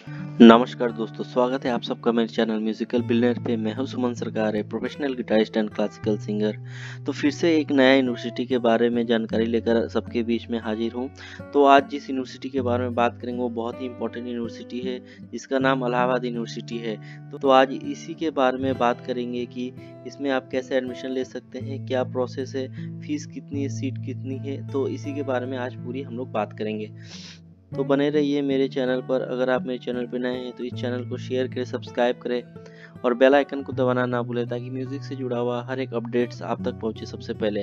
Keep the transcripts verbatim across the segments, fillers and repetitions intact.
नमस्कार दोस्तों, स्वागत है आप सबका मेरे चैनल म्यूजिकल बिलियनर पे। मैं हूं सुमन सरकार है, professional guitarist and classical singer. तो फिर से एक नया यूनिवर्सिटी के बारे में जानकारी लेकर सबके बीच में हाजिर हूं। तो आज जिस यूनिवर्सिटी के बारे में बात करेंगे वो बहुत ही इंपॉर्टेंट यूनिवर्सिटी है, जिसका नाम इलाहाबाद यूनिवर्सिटी है। तो, तो आज इसी के बारे में बात करेंगे कि इसमें आप कैसे एडमिशन ले सकते हैं, क्या प्रोसेस है, फीस कितनी है, सीट कितनी है। तो इसी के बारे में आज पूरी हम लोग बात करेंगे। तो बने रहिए मेरे चैनल पर। अगर आप मेरे चैनल पर नए हैं तो इस चैनल को शेयर करें, सब्सक्राइब करें और बेल आइकन को दबाना ना भूलें, ताकि म्यूजिक से जुड़ा हुआ हर एक अपडेट्स आप तक पहुंचे सबसे पहले।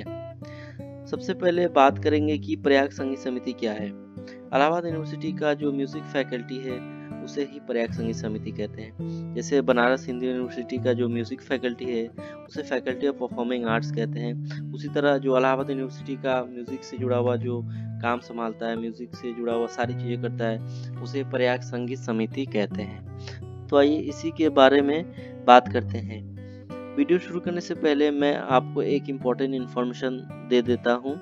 सबसे पहले बात करेंगे कि प्रयाग संगीत समिति क्या है। इलाहाबाद यूनिवर्सिटी का जो म्यूजिक फैकल्टी है उसे ही प्रयाग संगीत समिति कहते हैं। जैसे बनारस हिंदू यूनिवर्सिटी का जो म्यूजिक फैकल्टी है उसे फैकल्टी ऑफ परफॉर्मिंग आर्ट्स कहते हैं। उसी तरह जो इलाहाबाद यूनिवर्सिटी का म्यूजिक से जुड़ा हुआ जो काम संभालता है, म्यूजिक से जुड़ा हुआ सारी चीजें करता है, उसे प्रयाग संगीत समिति कहते हैं। तो आइए इसी के बारे में बात करते हैं। वीडियो शुरू करने से पहले मैं आपको एक इम्पोर्टेंट इन्फॉर्मेशन दे देता हूँ।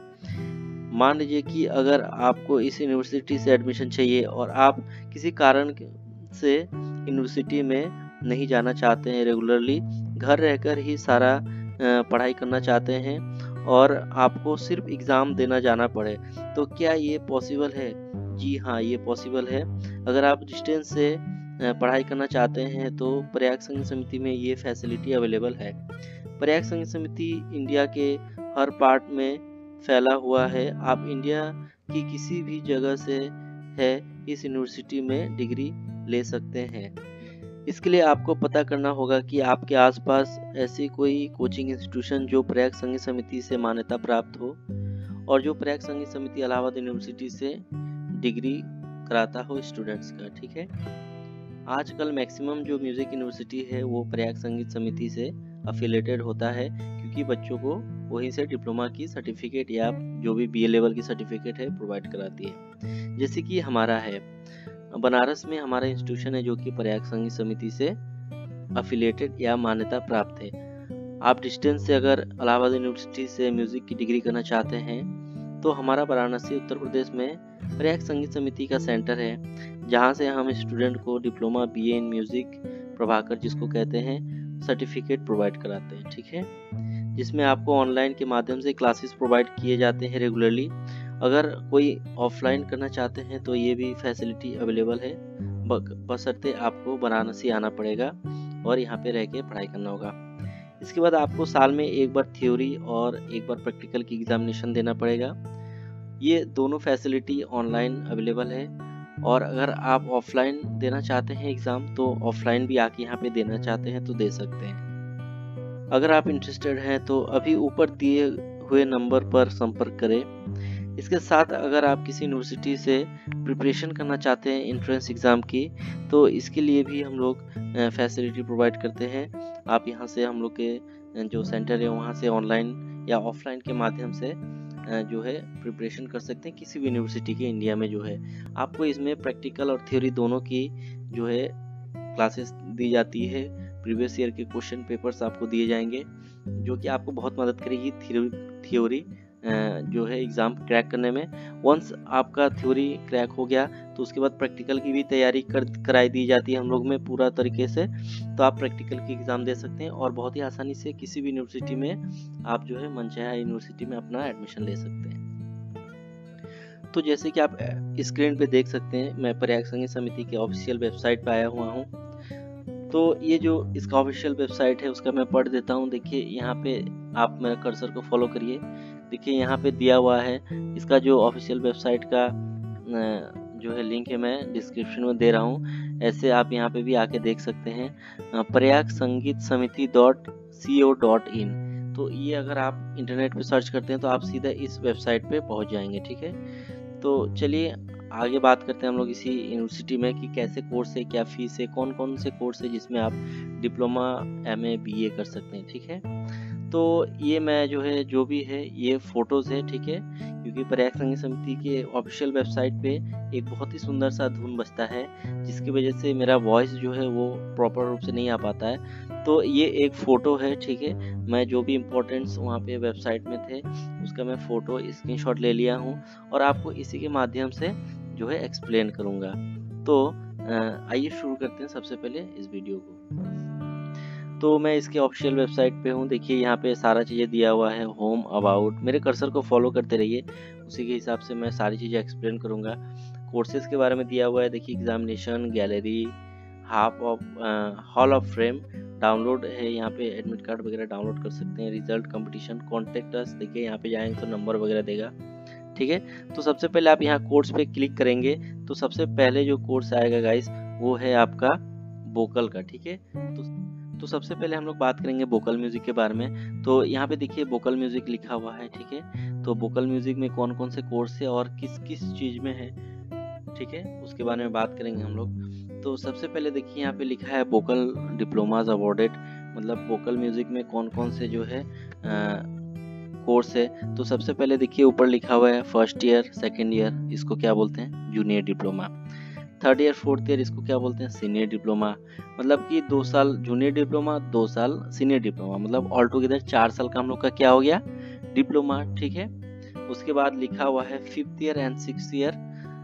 मान लीजिए कि अगर आपको इस यूनिवर्सिटी से एडमिशन चाहिए और आप किसी कारण से यूनिवर्सिटी में नहीं जाना चाहते हैं, रेगुलरली घर रहकर ही सारा पढ़ाई करना चाहते हैं और आपको सिर्फ एग्ज़ाम देना जाना पड़े, तो क्या ये पॉसिबल है? जी हाँ, ये पॉसिबल है। अगर आप डिस्टेंस से पढ़ाई करना चाहते हैं तो प्रयाग संगीत समिति में ये फैसिलिटी अवेलेबल है। प्रयाग संगीत समिति इंडिया के हर पार्ट में फैला हुआ है। आप इंडिया की किसी भी जगह से है इस यूनिवर्सिटी में डिग्री ले सकते हैं। इसके लिए आपको पता करना होगा कि आपके आसपास ऐसी कोई कोचिंग इंस्टीट्यूशन जो प्रयाग संगीत समिति से मान्यता प्राप्त हो और जो प्रयाग संगीत समिति इलाहाबाद यूनिवर्सिटी से डिग्री कराता हो स्टूडेंट्स का। ठीक है, आजकल मैक्सिमम जो म्यूजिक यूनिवर्सिटी है वो प्रयाग संगीत समिति से अफिलेटेड होता है, क्योंकि बच्चों को वहीं से डिप्लोमा की सर्टिफिकेट या जो भी बी ए लेवल की सर्टिफिकेट है प्रोवाइड कराती है। जैसे कि हमारा है बनारस में हमारा इंस्टीट्यूशन है जो कि प्रयाग संगीत समिति से अफिलिएटेड या मान्यता प्राप्त है। आप डिस्टेंस से अगर इलाहाबाद यूनिवर्सिटी से म्यूजिक की डिग्री करना चाहते हैं तो हमारा वाराणसी उत्तर प्रदेश में प्रयाग संगीत समिति का सेंटर है, जहां से हम स्टूडेंट को diploma B A in music Prabhakar जिसको कहते हैं सर्टिफिकेट प्रोवाइड कराते हैं। ठीक है, जिसमें आपको ऑनलाइन के माध्यम से क्लासेस प्रोवाइड किए जाते हैं रेगुलरली। अगर कोई ऑफलाइन करना चाहते हैं तो ये भी फैसिलिटी अवेलेबल है, बशर्ते आपको वाराणसी आना पड़ेगा और यहाँ पे रह के पढ़ाई करना होगा। इसके बाद आपको साल में एक बार थ्योरी और एक बार प्रैक्टिकल की एग्जामिनेशन देना पड़ेगा। ये दोनों फैसिलिटी ऑनलाइन अवेलेबल है, और अगर आप ऑफलाइन देना चाहते हैं एग्ज़ाम तो ऑफलाइन भी आके यहाँ पे देना चाहते हैं तो दे सकते हैं। अगर आप इंटरेस्टेड हैं तो अभी ऊपर दिए हुए नंबर पर संपर्क करें। इसके साथ अगर आप किसी यूनिवर्सिटी से प्रिपरेशन करना चाहते हैं एंट्रेंस एग्ज़ाम की, तो इसके लिए भी हम लोग फैसिलिटी प्रोवाइड करते हैं। आप यहाँ से हम लोग के जो सेंटर है वहाँ से ऑनलाइन या ऑफलाइन के माध्यम से जो है प्रिपरेशन कर सकते हैं किसी भी यूनिवर्सिटी के इंडिया में। जो है आपको इसमें प्रैक्टिकल और थ्योरी दोनों की जो है क्लासेस दी जाती है। प्रीवियस ईयर के क्वेश्चन पेपर्स आपको दिए जाएंगे जो कि आपको बहुत मदद करेगी थ्योरी जो है एग्ज़ाम क्रैक करने में। वंस आपका थ्योरी क्रैक हो गया तो उसके बाद प्रैक्टिकल की भी तैयारी कर कराई दी जाती है हम लोग में पूरा तरीके से। तो आप प्रैक्टिकल की एग्ज़ाम दे सकते हैं और बहुत ही आसानी से किसी भी यूनिवर्सिटी में आप जो है मनचाहा यूनिवर्सिटी में अपना एडमिशन ले सकते हैं। तो जैसे कि आप स्क्रीन पे देख सकते हैं, मैं प्रयाग संगीत समिति के ऑफिशियल वेबसाइट पे आया हुआ हूँ। तो ये जो इसका ऑफिशियल वेबसाइट है उसका मैं पढ़ देता हूँ। देखिए यहाँ पे आप मेरे कर्सर को फॉलो करिए। देखिए यहाँ पे दिया हुआ है इसका जो ऑफिशियल वेबसाइट का जो है लिंक है, मैं डिस्क्रिप्शन में दे रहा हूँ। ऐसे आप यहाँ पे भी आके देख सकते हैं प्रयाग संगीत समिति dot C O dot in. तो ये अगर आप इंटरनेट पे सर्च करते हैं तो आप सीधा इस वेबसाइट पे पहुँच जाएंगे। ठीक है, तो चलिए आगे बात करते हैं हम लोग इसी यूनिवर्सिटी में कि कैसे कोर्स है, क्या फीस है, कौन कौन से कोर्स है जिसमें आप diploma M A B A कर सकते हैं। ठीक है, तो ये मैं जो है जो भी है ये फ़ोटोज़ है। ठीक है, क्योंकि प्रयाग संगीत समिति के ऑफिशियल वेबसाइट पे एक बहुत ही सुंदर सा धुन बजता है, जिसकी वजह से मेरा वॉइस जो है वो प्रॉपर रूप से नहीं आ पाता है। तो ये एक फ़ोटो है। ठीक है, मैं जो भी इम्पोर्टेंट्स वहाँ पे वेबसाइट में थे उसका मैं फ़ोटो स्क्रीनशॉट ले लिया हूँ और आपको इसी के माध्यम से जो है एक्सप्लेन करूँगा। तो आइए शुरू करते हैं सबसे पहले इस वीडियो को। तो मैं इसके ऑफिशियल वेबसाइट पे हूँ। देखिए यहाँ पे सारा चीज़ें दिया हुआ है, होम, अबाउट। मेरे कर्सर को फॉलो करते रहिए, उसी के हिसाब से मैं सारी चीज़ें एक्सप्लेन करूँगा। कोर्सेज के बारे में दिया हुआ है, देखिए examination, gallery, half of hall of frame, download है, यहाँ पे एडमिट कार्ड वगैरह डाउनलोड कर सकते हैं, रिजल्ट, कंपटीशन, कॉन्टेक्ट अस। देखिए यहाँ पे जाएंगे तो नंबर वगैरह देगा, ठीक है। तो सबसे पहले आप यहाँ कोर्स पे क्लिक करेंगे तो सबसे पहले जो कोर्स आएगा गाइस वो है आपका वोकल का, ठीक है। तो तो सबसे पहले हम लोग बात करेंगे वोकल म्यूजिक के बारे में। तो यहाँ पे देखिए वोकल म्यूजिक लिखा हुआ है, ठीक है। तो वोकल म्यूजिक में कौन कौन से कोर्स है और किस किस चीज़ में है, ठीक है, उसके बारे में बात करेंगे हम लोग। तो सबसे पहले देखिए यहाँ पे लिखा है वोकल डिप्लोमाज अवॉर्डेड, मतलब वोकल म्यूजिक में कौन कौन से जो है कोर्स है। तो सबसे पहले देखिए ऊपर लिखा हुआ है फर्स्ट ईयर, सेकेंड ईयर, इसको क्या बोलते हैं, junior diploma. Third year, fourth year, इसको क्या बोलते हैं, सीनियर डिप्लोमा। मतलब कि दो साल जूनियर डिप्लोमा, दो साल सीनियर डिप्लोमा, मतलब ऑल टुगेदर चार साल का हम लोग का क्या हो गया, डिप्लोमा, ठीक है। उसके बाद लिखा हुआ है fifth year and six year.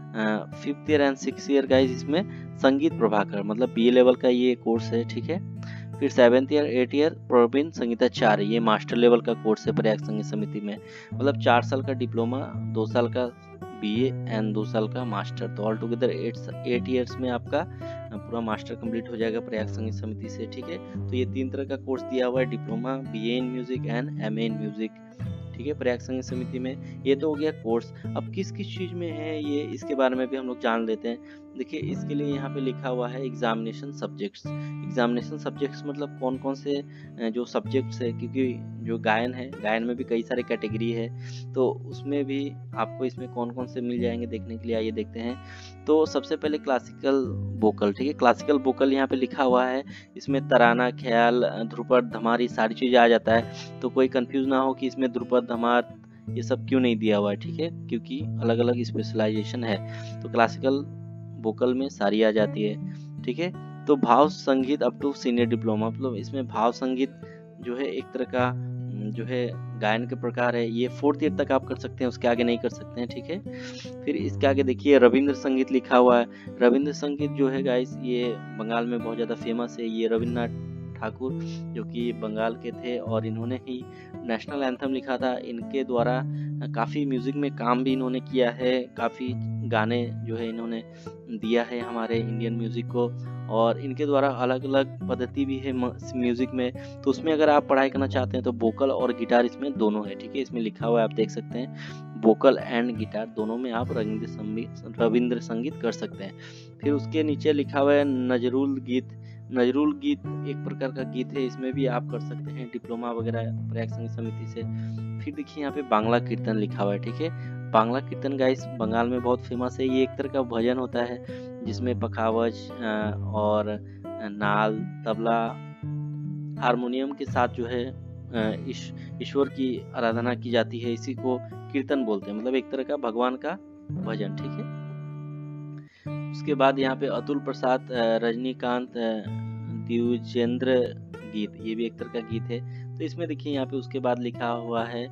Fifth year and six year guys इसमें संगीत प्रभाकर, मतलब बी ए लेवल का ये कोर्स है, ठीक है। फिर seventh year, eight year Praveen Sangeetacharya, ये मास्टर लेवल का कोर्स है प्रयाग संगीत समिति में। मतलब चार साल का डिप्लोमा, दो साल का बीए एंड दो साल का मास्टर, तो all together eight eight years में आपका पूरा मास्टर कंप्लीट हो जाएगा प्रयाग संगीत समिति से, ठीक है। तो ये तीन तरह का कोर्स दिया हुआ है, diploma, BA in music and MA in music, ठीक है, प्रयाग संगीत समिति में। ये तो हो गया कोर्स। अब किस किस चीज़ में है ये, इसके बारे में भी हम लोग जान लेते हैं। देखिए इसके लिए यहाँ पे लिखा हुआ है एग्जामिनेशन सब्जेक्ट्स। एग्जामिनेशन सब्जेक्ट्स मतलब कौन कौन से जो सब्जेक्ट्स है, क्योंकि जो गायन है, गायन में भी कई सारे कैटेगरी है, तो उसमें भी आपको इसमें कौन कौन से मिल जाएंगे देखने के लिए, आइए देखते हैं। तो सबसे पहले क्लासिकल वोकल, ठीक है, क्लासिकल वोकल यहाँ पे लिखा हुआ है। इसमें तराना, ख्याल, ध्रुपद, धमार, ये सारी चीज़ें आ जाता है। तो कोई कंफ्यूज ना हो कि इसमें ध्रुपद, धमार ये सब क्यों नहीं दिया हुआ है, ठीक है, क्योंकि अलग अलग स्पेशलाइजेशन है। तो क्लासिकल वोकल में सारी आ जाती है, ठीक है। तो भाव संगीत अप टू सीनियर डिप्लोमा, मतलब इसमें भाव संगीत जो है एक तरह का जो है गायन के प्रकार है, ये फोर्थ ईयर तक आप कर सकते हैं, उसके आगे नहीं कर सकते हैं, ठीक है। फिर इसके आगे देखिए रविंद्र संगीत लिखा हुआ है। रविंद्र संगीत जो है गाइस ये बंगाल में बहुत ज़्यादा फेमस है। ये रविन्द्रनाथ ठाकुर जो कि बंगाल के थे और इन्होंने ही नेशनल एंथम लिखा था। इनके द्वारा काफ़ी म्यूज़िक में काम भी इन्होंने किया है, काफ़ी गाने जो है इन्होंने दिया है हमारे इंडियन म्यूज़िक को, और इनके द्वारा अलग अलग पद्धति भी है म्यूज़िक में। तो उसमें अगर आप पढ़ाई करना चाहते हैं तो वोकल और गिटार इसमें दोनों है, ठीक है। इसमें लिखा हुआ है, आप देख सकते हैं, वोकल एंड गिटार दोनों में आप रविंद्र संगीत रविंद्र संगीत कर सकते हैं। फिर उसके नीचे लिखा हुआ है नजरुल गीत। नजरुल गीत एक प्रकार का गीत है, इसमें भी आप कर सकते हैं डिप्लोमा वगैरह प्रयाग संगीत समिति से। फिर देखिए यहाँ पे बांग्ला कीर्तन लिखा हुआ है, ठीक है। बांग्ला कीर्तन गाइस बंगाल में बहुत फेमस है। ये एक तरह का भजन होता है जिसमें पखावज और नाल, तबला, हारमोनियम के साथ जो है ईश्वर की आराधना की जाती है। इसी को कीर्तन बोलते हैं, मतलब एक तरह का भगवान का भजन, ठीक है। उसके बाद यहाँ पे अतुल प्रसाद, रजनीकांत, द्विजेंद्र गीत, ये भी एक तरह का गीत है। तो इसमें देखिए यहाँ पे उसके बाद लिखा हुआ है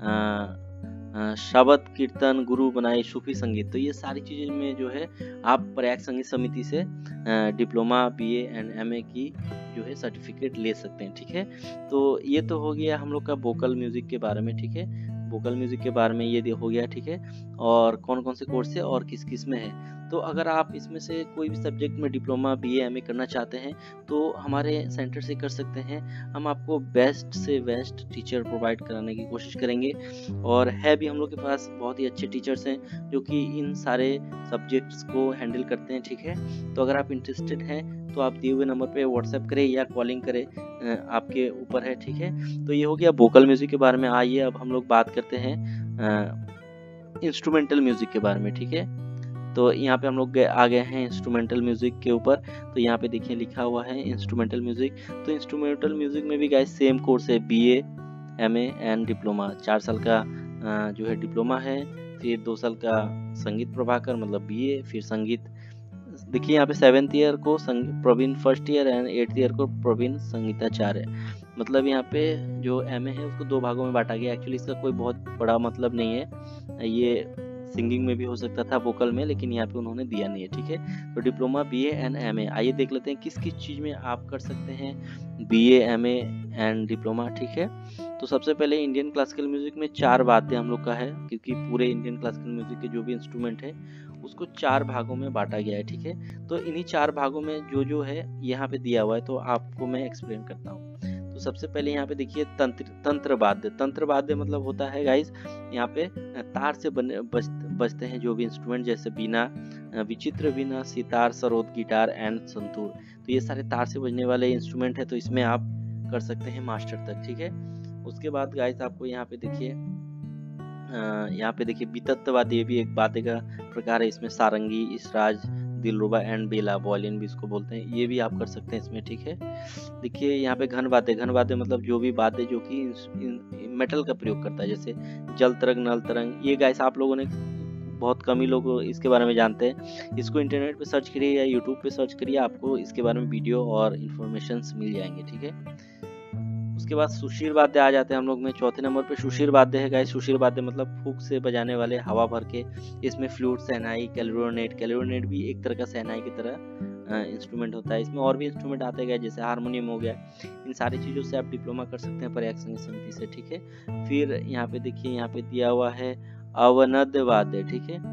शबद कीर्तन, गुरु बनाए, सूफी संगीत। तो ये सारी चीज़ें में जो है आप प्रयाग संगीत समिति से डिप्लोमा, बीए एंड एमए की जो है सर्टिफिकेट ले सकते हैं, ठीक है। तो ये तो हो गया हम लोग का वोकल म्यूजिक के बारे में, ठीक है। वोकल म्यूजिक के बारे में ये हो गया, ठीक है। और कौन कौन से कोर्स है और किस किस में है। तो अगर आप इसमें से कोई भी सब्जेक्ट में डिप्लोमा, बीए, एमए करना चाहते हैं तो हमारे सेंटर से कर सकते हैं। हम आपको बेस्ट से बेस्ट टीचर प्रोवाइड कराने की कोशिश करेंगे, और है भी हम लोग के पास बहुत ही अच्छे टीचर्स हैं जो कि इन सारे सब्जेक्ट्स को हैंडल करते हैं, ठीक है। तो अगर आप इंटरेस्टेड हैं तो आप दिए हुए नंबर पे व्हाट्सएप करें या कॉलिंग करें, आपके ऊपर है, ठीक है। तो ये हो गया वोकल म्यूजिक के बारे में। आइए अब हम लोग बात करते हैं इंस्ट्रूमेंटल म्यूजिक के बारे में, ठीक है। तो यहाँ पे हम लोग आ गए हैं इंस्ट्रूमेंटल म्यूजिक के ऊपर। तो यहाँ पे देखिए लिखा हुआ है इंस्ट्रूमेंटल म्यूजिक। तो इंस्ट्रूमेंटल म्यूजिक में भी गाइस सेम कोर्स है, बीए, एमए एंड डिप्लोमा। चार साल का जो है डिप्लोमा है, फिर दो साल का संगीत प्रभाकर मतलब बीए, फिर संगीत। देखिए यहाँ पे सेवेंथ ईयर को Praveen first year and eighth year को प्रवीण संगीताचार्य। मतलब यहाँ पे जो एमए है उसको दो भागों में बांटा गया। एक्चुअली इसका कोई बहुत बड़ा मतलब नहीं है, ये सिंगिंग में भी हो सकता था, वोकल में, लेकिन यहाँ पे उन्होंने दिया नहीं है, ठीक है। तो diploma B A and M A, आइए देख लेते हैं किस किस चीज़ में आप कर सकते हैं B A M A and diploma, ठीक है। तो सबसे पहले इंडियन क्लासिकल म्यूजिक में चार वाद्य हम लोग का है, क्योंकि पूरे इंडियन क्लासिकल म्यूजिक के जो भी इंस्ट्रूमेंट है उसको चार भागों में बांटा गया है, ठीक है। तो इन्हीं चार भागों में जो जो है यहाँ पे दिया हुआ है, तो आपको मैं एक्सप्लेन करता हूँ। तो सबसे पहले यहाँ पे देखिए तंत्र तंत्र वाद्य। तंत्र वाद्य मतलब होता है गाइस, यहाँ पे तार से बने बज, बजते हैं जो भी इंस्ट्रूमेंट, जैसे बीना, विचित्र बीना, सितार, सरोद, गिटार एंड संतूर। तो ये सारे तार से बजने वाले इंस्ट्रूमेंट है, तो इसमें आप कर सकते हैं मास्टर तक, ठीक है। उसके बाद गाइस आपको यहाँ पे देखिए यहाँ पे देखिए वितत्व वाद्य, ये भी एक वाद्य का प्रकार है। इसमें सारंगी, इसराज, दिलरुबा एंड बेला, वायलिन भी इसको बोलते हैं, ये भी आप कर सकते हैं इसमें, ठीक है। देखिए यहाँ पे घन वाद्य। घन वाद्य मतलब जो भी वाद्य जो कि मेटल का प्रयोग करता है, जैसे जल तरंग, नल तरंग। ये गाइस आप लोगों ने बहुत कम ही लोग इसके बारे में जानते हैं। इसको इंटरनेट पे सर्च करिए या यूट्यूब पे सर्च करिए, आपको इसके बारे में वीडियो और इन्फॉर्मेशन मिल जाएंगे, ठीक है। उसके बाद सुशीर वाद्य आ जाते हैं हम लोग में। चौथे नंबर पे सुशीर वाद्य है गाइस। सुशीर वाद्य मतलब फूंक से बजाने वाले, हवा भर के। इसमें फ्लूट, शहनाई, कैलोनेट। कैलोनेट भी एक तरह का शहनाई की तरह इंस्ट्रूमेंट होता है। इसमें और भी इंस्ट्रूमेंट आते गए, जैसे हारमोनियम हो गया। इन सारी चीज़ों से आप डिप्लोमा कर सकते हैं प्रयाग संगीत समिति से, ठीक है। फिर यहाँ पे देखिए, यहाँ पे दिया हुआ है अवनद वाद्य, ठीक है।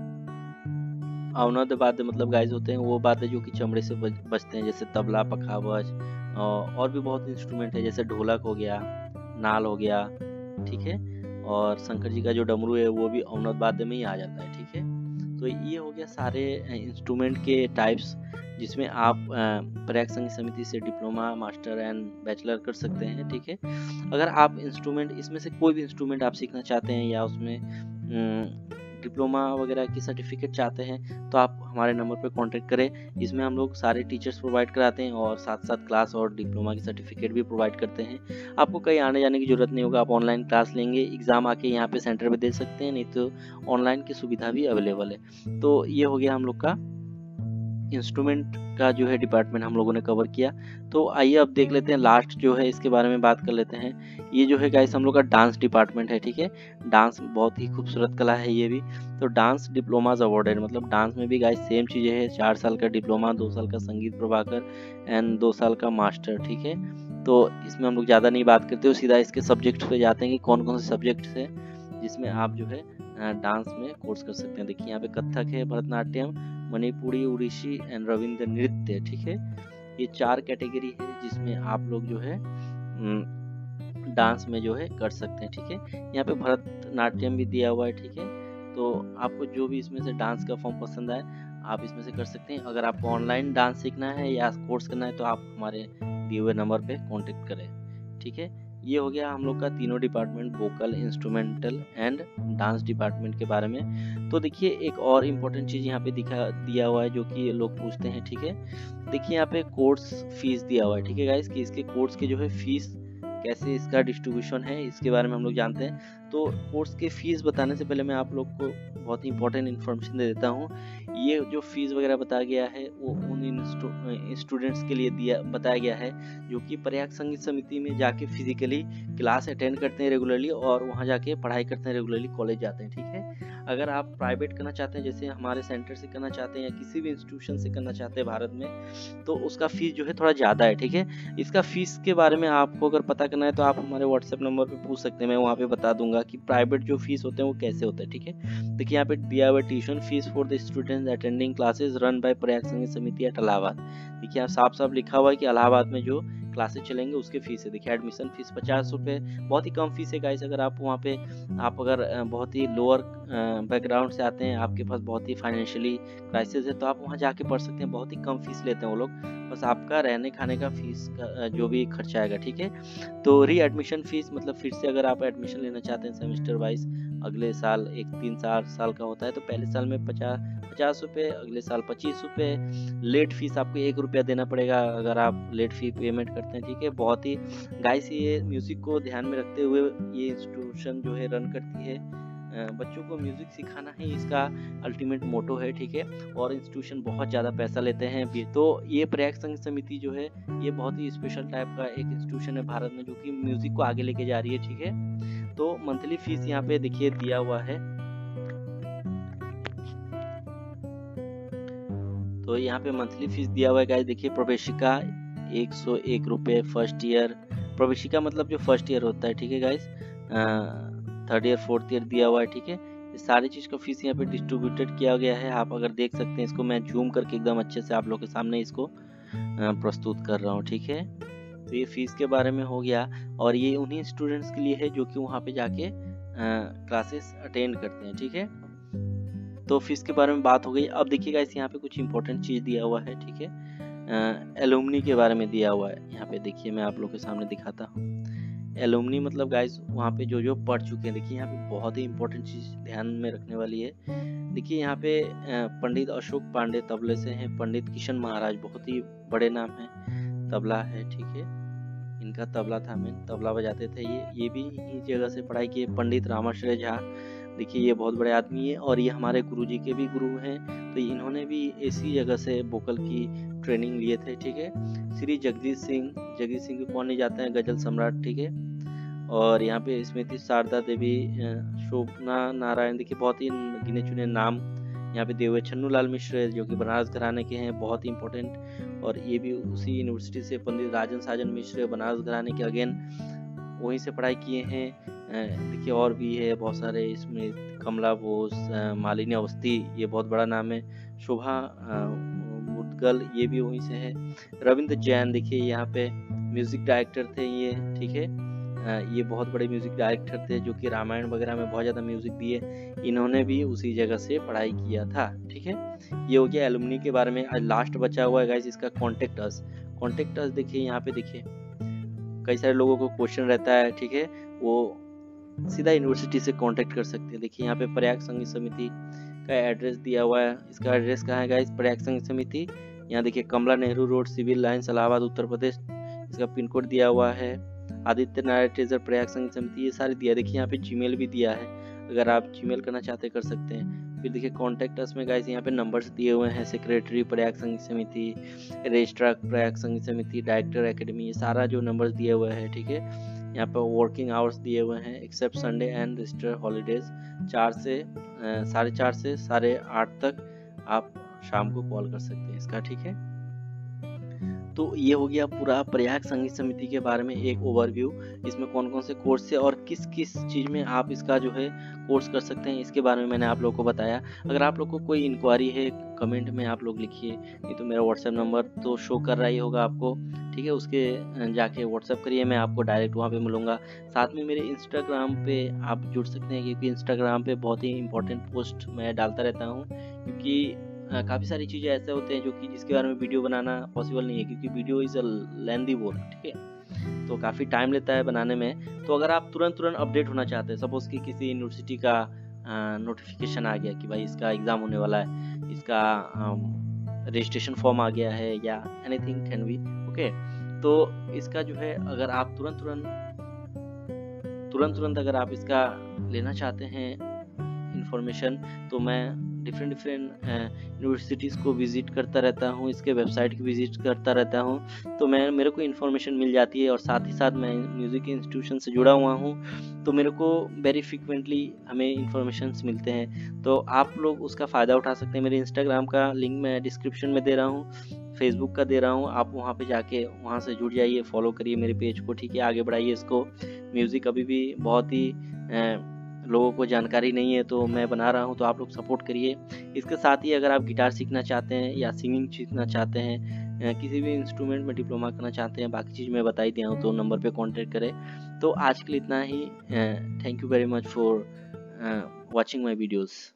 अवनद वाद्य मतलब गाइस होते हैं वो वाद्य जो कि चमड़े से बजते हैं, जैसे तबला, पखावज और भी बहुत इंस्ट्रूमेंट है, जैसे ढोलक हो गया, नाल हो गया, ठीक है। और शंकर जी का जो डमरू है वो भी अवनद वाद्य में ही आ जाता है, ठीक है। तो ये हो गया सारे इंस्ट्रूमेंट के टाइप्स, जिसमें आप प्रयाग संगीत समिति से डिप्लोमा, मास्टर एंड बैचलर कर सकते हैं, ठीक है। अगर आप इंस्ट्रूमेंट इसमें से कोई भी इंस्ट्रूमेंट आप सीखना चाहते हैं या उसमें डिप्लोमा वगैरह की सर्टिफिकेट चाहते हैं, तो आप हमारे नंबर पर कांटेक्ट करें। इसमें हम लोग सारे टीचर्स प्रोवाइड कराते हैं और साथ साथ क्लास और डिप्लोमा की सर्टिफिकेट भी प्रोवाइड करते हैं। आपको कहीं आने जाने की जरूरत नहीं होगा, आप ऑनलाइन क्लास लेंगे, एग्जाम आके यहाँ पे सेंटर पे दे सकते हैं, नहीं तो ऑनलाइन की सुविधा भी अवेलेबल है। तो ये हो गया हम लोग का इंस्ट्रूमेंट का जो है डिपार्टमेंट हम लोगों ने कवर किया। तो आइए अब देख लेते हैं लास्ट जो है इसके बारे में बात कर लेते हैं। ये जो है गाइस हम लोग का डांस डिपार्टमेंट है, ठीक है। डांस बहुत ही खूबसूरत कला है ये भी। तो डांस डिप्लोमाज अवॉर्डेड, मतलब डांस में भी गाइस सेम चीज़ें है, चार साल का डिप्लोमा, दो साल का संगीत प्रभाकर एंड दो साल का मास्टर, ठीक है। तो इसमें हम लोग ज़्यादा नहीं बात करते हो, सीधा इसके सब्जेक्ट पे जाते हैं कि कौन कौन से सब्जेक्ट है जिसमें आप जो है डांस में कोर्स कर सकते हैं। देखिए यहाँ पे कथक है, भरतनाट्यम, मणिपुरी, उड़ीसी एंड रविंद्र नृत्य, ठीक है। ये चार कैटेगरी है जिसमें आप लोग जो है डांस में जो है कर सकते हैं, ठीक है। यहाँ पे भरतनाट्यम भी दिया हुआ है, ठीक है। तो आपको जो भी इसमें से डांस का फॉर्म पसंद आए आप इसमें से कर सकते हैं। अगर आपको ऑनलाइन डांस सीखना है या कोर्स करना है तो आप हमारे दिए हुए नंबर पे कांटेक्ट करें, ठीक है। ये हो गया हम लोग का तीनों department, vocal, instrumental and dance department के बारे में। तो देखिए एक और इम्पोर्टेंट चीज़ यहाँ पे दिखा दिया हुआ है जो कि लोग पूछते हैं, ठीक है। देखिए यहाँ पे कोर्स फीस दिया हुआ है, ठीक है गाइस, कि इसके कोर्स के जो है फीस कैसे इसका डिस्ट्रीब्यूशन है इसके बारे में हम लोग जानते हैं। तो कोर्स के फीस बताने से पहले मैं आप लोग को बहुत ही इंपॉर्टेंट इन्फॉर्मेशन दे देता हूँ। ये जो फीस वगैरह बताया गया है वो उन स्टूडेंट्स के लिए दिया बताया गया है जो कि प्रयाग संगीत समिति में जाके फिजिकली क्लास अटेंड करते हैं रेगुलरली और वहाँ जाके पढ़ाई करते हैं रेगुलरली, कॉलेज जाते हैं, ठीक है। अगर आप प्राइवेट करना चाहते हैं, जैसे हमारे सेंटर से करना चाहते हैं या किसी भी इंस्टीट्यूशन से करना चाहते हैं भारत में, तो उसका फीस जो है थोड़ा ज़्यादा है, ठीक है। इसका फीस के बारे में आपको अगर पता करना है तो आप हमारे व्हाट्सएप नंबर पे पूछ सकते हैं, मैं वहाँ पे बता दूंगा कि प्राइवेट जो फीस होते हैं वो कैसे होते हैं, ठीक है। देखिए यहाँ पे दिया हुआ tuition fees for the students attending classes run by Prayag Sangeet Samiti eight Allahabad. देखिए यहाँ साफ साफ लिखा हुआ है कि इलाहाबाद में जो क्लासेस चलेंगे उसके फीस है। देखिए एडमिशन फीस पचास रुपये, बहुत ही कम फीस है गाइस। अगर आप वहाँ पे आप अगर बहुत ही लोअर बैकग्राउंड से आते हैं, आपके पास बहुत ही फाइनेंशियली क्राइसिस है, तो आप वहाँ जाके पढ़ सकते हैं। बहुत ही कम फीस लेते हैं वो लोग, बस आपका रहने खाने का फीस का जो भी खर्चा आएगा, ठीक है। तो री एडमिशन फीस मतलब फिर से अगर आप एडमिशन लेना चाहते हैं सेमेस्टर वाइज, अगले साल एक तीन चार साल का होता है, तो पहले साल में पचास पचास रुपये, अगले साल पच्चीस रुपये। लेट फीस आपको एक रुपया देना पड़ेगा अगर आप लेट फी पेमेंट करते हैं, ठीक है। बहुत ही गाइस ये म्यूज़िक को ध्यान में रखते हुए ये इंस्टीट्यूशन जो है रन करती है। बच्चों को म्यूज़िक सिखाना ही इसका अल्टीमेट मोटो है, ठीक है। और इंस्टीट्यूशन बहुत ज़्यादा पैसा लेते हैं। तो ये प्रयाग संगीत समिति जो है ये बहुत ही स्पेशल टाइप का एक इंस्टीट्यूशन है भारत में जो कि म्यूज़िक को आगे लेके जा रही है, ठीक है। तो मंथली फीस यहाँ पे देखिए दिया हुआ है तो यहाँ पे मंथली फीस दिया हुआ है गाइस, देखिए प्रवेशिका एक सौ एक रुपये फर्स्ट ईयर, प्रवेशिका मतलब जो फर्स्ट ईयर होता है, ठीक है guys, third year fourth year दिया हुआ है, ठीक है। ये सारी चीज़ का फीस यहाँ पे डिस्ट्रीब्यूटेड किया गया है, आप अगर देख सकते हैं इसको, मैं जूम करके एकदम अच्छे से आप लोग के सामने इसको प्रस्तुत कर रहा हूँ, ठीक है। तो ये फीस के बारे में हो गया, और ये उन्हीं स्टूडेंट्स के लिए है जो कि वहाँ पे जाके क्लासेस अटेंड करते हैं, ठीक है। तो फीस के बारे में बात हो गई। अब देखिए गाइस यहाँ पे कुछ इंपॉर्टेंट चीज़ दिया हुआ है, ठीक है। एलुमनी के बारे में दिया हुआ है, यहाँ पे देखिए मैं आप लोग के सामने दिखाता हूँ। एलुमनी मतलब गाइस वहाँ पे जो जो पढ़ चुके हैं, देखिए यहाँ पे बहुत ही इंपॉर्टेंट चीज़ ध्यान में रखने वाली है। देखिए यहाँ पे पंडित अशोक पांडे तबले से हैं, पंडित किशन महाराज बहुत ही बड़े नाम है, तबला है, ठीक है, इनका तबला था, मेन तबला बजाते थे ये ये भी इस जगह से पढ़ाई की। पंडित रामाश्रय झा, देखिए ये बहुत बड़े आदमी है, और ये हमारे गुरुजी के भी गुरु हैं, तो इन्होंने भी इसी जगह से वोकल की ट्रेनिंग लिए थे, ठीक है। श्री जगदीश सिंह, जगदीश सिंह को कौन नहीं जाते हैं, गजल सम्राट, ठीक है। और यहाँ पे स्मृति शारदा देवी, शोभना नारायण, देखिए बहुत ही गिने चुने नाम यहाँ पे दिए हुए। छन्नू लाल मिश्र जो कि बनारस घराने के हैं, बहुत ही इंपॉर्टेंट, और ये भी उसी यूनिवर्सिटी से। पंडित राजन साजन मिश्र बनारस घराने के, अगेन वहीं से पढ़ाई किए हैं। देखिए और भी है बहुत सारे, इसमें कमला बोस, मालिनी अवस्थी, ये बहुत बड़ा नाम है। शोभा मुदगल, ये भी वहीं से है। रविंद्र जैन, देखिए यहाँ पे म्यूजिक डायरेक्टर थे ये, ठीक है, ये बहुत बड़े म्यूजिक डायरेक्टर थे जो कि रामायण वगैरह में बहुत ज़्यादा म्यूजिक दिए, इन्होंने भी उसी जगह से पढ़ाई किया था, ठीक है। ये हो गया एलुमनी के बारे में। आज लास्ट बचा हुआ है गाइस इसका कॉन्टेक्ट अस। कॉन्टेक्ट अस देखिए यहाँ पे, देखिए कई सारे लोगों को क्वेश्चन रहता है, ठीक है, वो सीधा यूनिवर्सिटी से कांटेक्ट कर सकते हैं। देखिए यहाँ पे प्रयाग संगीत समिति का एड्रेस दिया हुआ है, इसका एड्रेस कहाँ है गाइस, प्रयाग संगीत समिति, यहाँ देखिए Kamla Nehru road, civil lines, Allahabad Uttar Pradesh, इसका पिन कोड दिया हुआ है। आदित्य नारायण ट्रेजर, प्रयाग संगीत समिति, ये सारी दिया। देखिए यहाँ पे जीमेल भी दिया है, अगर आप जीमेल करना चाहते कर सकते हैं। फिर देखिए कॉन्टेक्ट अस में गाइस यहाँ पे नंबर्स दिए हुए हैं, सेक्रेटरी प्रयाग संगीत समिति, रजिस्ट्रार प्रयाग संगीत समिति, डायरेक्टर एकेडमी, ये सारा जो नंबर्स दिए हुए हैं, ठीक है। यहाँ पर वर्किंग आवर्स दिए हुए हैं, except Sunday and register holidays, चार से साढ़े चार से साढ़े आठ तक आप शाम को कॉल कर सकते हैं इसका, ठीक है। तो ये हो गया पूरा प्रयाग संगीत समिति के बारे में एक ओवरव्यू, इसमें कौन कौन से कोर्स है और किस किस चीज़ में आप इसका जो है कोर्स कर सकते हैं, इसके बारे में मैंने आप लोगों को बताया। अगर आप लोग को कोई इंक्वायरी है कमेंट में आप लोग लिखिए, नहीं तो मेरा व्हाट्सएप नंबर तो शो कर रहा ही होगा आपको, ठीक है, उसके जाके व्हाट्सएप करिए, मैं आपको डायरेक्ट वहाँ पे मिलूँगा। साथ में मेरे इंस्टाग्राम पे आप जुड़ सकते हैं, क्योंकि इंस्टाग्राम पे बहुत ही इंपॉर्टेंट पोस्ट मैं डालता रहता हूँ, क्योंकि काफ़ी सारी चीज़ें ऐसे होते हैं जो कि जिसके बारे में वीडियो बनाना पॉसिबल नहीं है, क्योंकि video is a lengthy work, ठीक है, तो काफ़ी टाइम लेता है बनाने में। तो अगर आप तुरंत तुरंत अपडेट होना चाहते हैं, सपोज़ कि किसी यूनिवर्सिटी का नोटिफिकेशन आ गया कि भाई इसका एग्ज़ाम होने वाला है, इसका रजिस्ट्रेशन फॉर्म आ गया है, या एनीथिंग कैन बी ओके, तो इसका जो है अगर आप तुरंत तुरंत तुरंत तुरंत अगर आप इसका लेना चाहते हैं इंफॉर्मेशन, तो मैं डिफरेंट डिफरेंट यूनिवर्सिटीज़ को विज़िट करता रहता हूँ, इसके वेबसाइट की विज़िट करता रहता हूँ, तो मैं मेरे को इन्फॉर्मेशन मिल जाती है। और साथ ही साथ मैं म्यूज़िक इंस्टीट्यूशन से जुड़ा हुआ हूँ, तो मेरे को वेरी फ्रिक्वेंटली हमें इन्फॉर्मेशंस मिलते हैं, तो आप लोग उसका फ़ायदा उठा सकते हैं। मेरे इंस्टाग्राम का लिंक मैं डिस्क्रिप्शन में दे रहा हूँ, फेसबुक का दे रहा हूँ, आप वहाँ पे जाके वहाँ से जुड़ जाइए, फॉलो करिए मेरे पेज को, ठीक है, आगे बढ़ाइए इसको। म्यूज़िक अभी भी बहुत ही ए, लोगों को जानकारी नहीं है, तो मैं बना रहा हूँ, तो आप लोग सपोर्ट करिए। इसके साथ ही अगर आप गिटार सीखना चाहते हैं या सिंगिंग सीखना चाहते हैं, किसी भी इंस्ट्रूमेंट में डिप्लोमा करना चाहते हैं, बाकी चीज़ मैं बता ही दिया हूँ, तो नंबर पे कांटेक्ट करें। तो आज के लिए इतना ही। Thank you very much for watching my videos.